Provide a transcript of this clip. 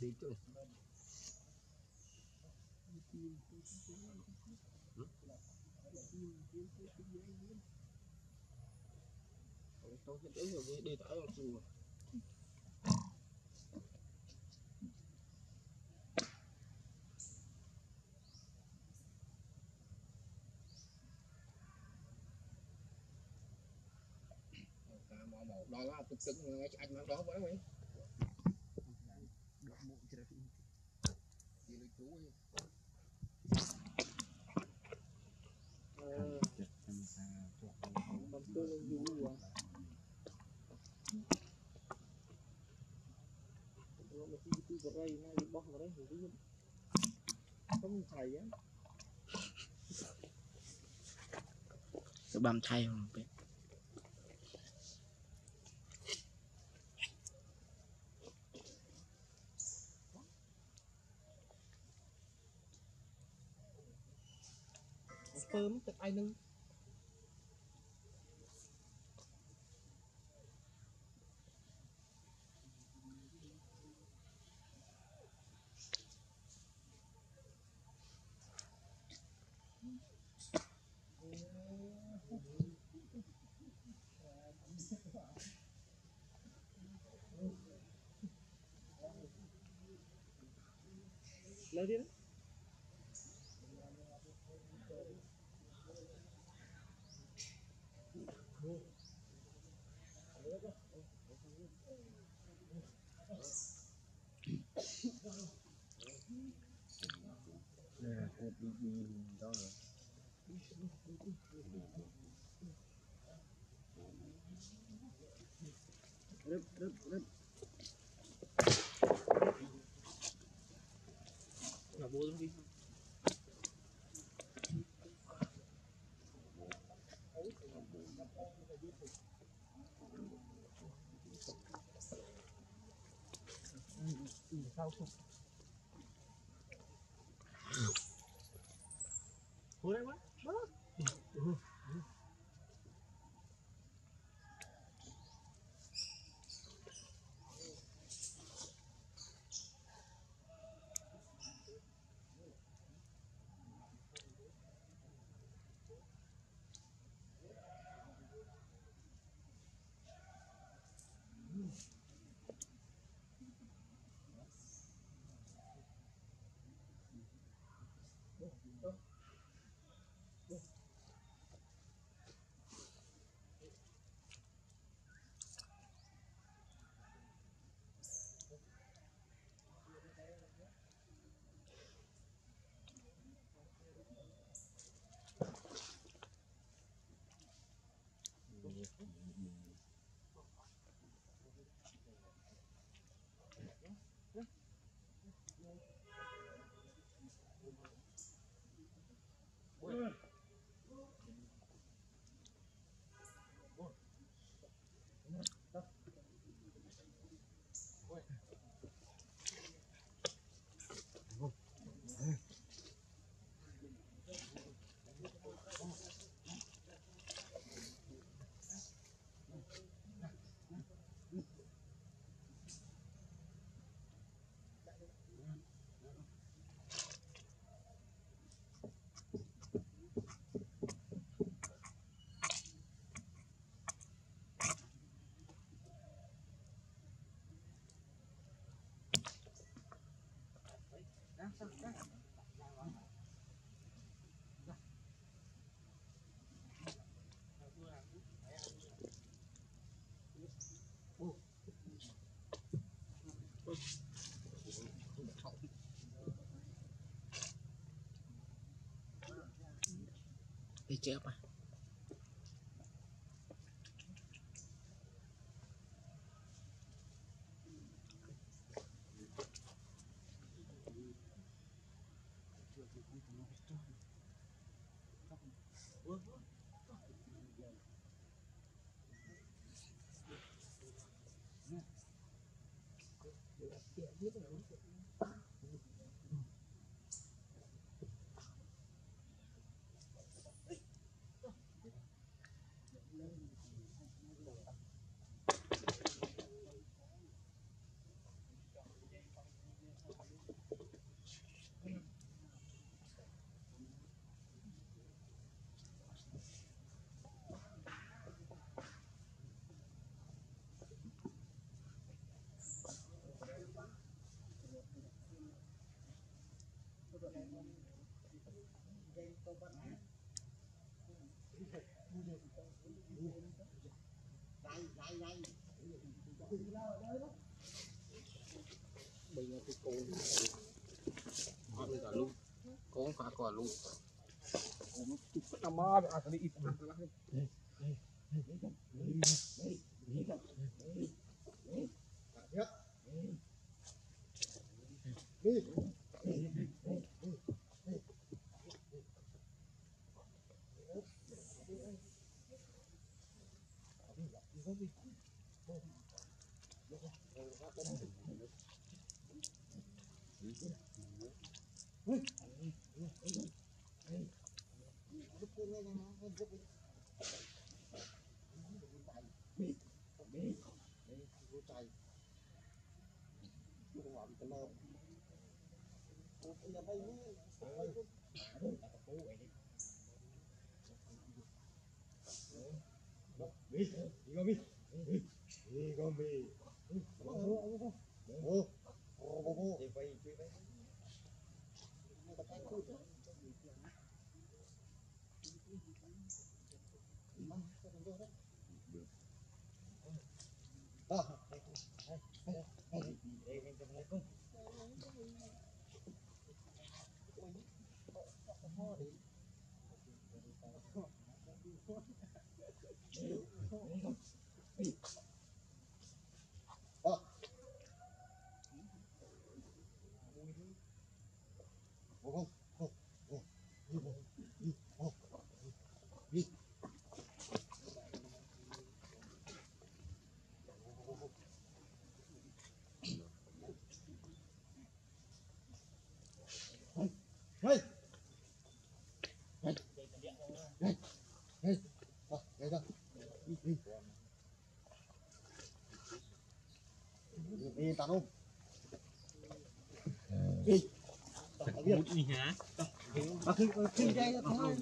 đi chứ tôi sẽ đến rồi đi tới ở chùa một đôi đó cứng anh mang đó với mày được một cái gì lấy chú ấy tôi lên du rồi nó mà cái cái đây này đi bóc vào đấy thì không thầy á cái băm thay không biết phơm từ ai nâng lấy đi đấy nè cột đi đó rồi rớp là bố đi sao không hồi đây quá đi chép à bây giờ cái con cả luôn con phá quả luôn nằm mơ à cái ít đi tao không đi một gì hả khi dây thôi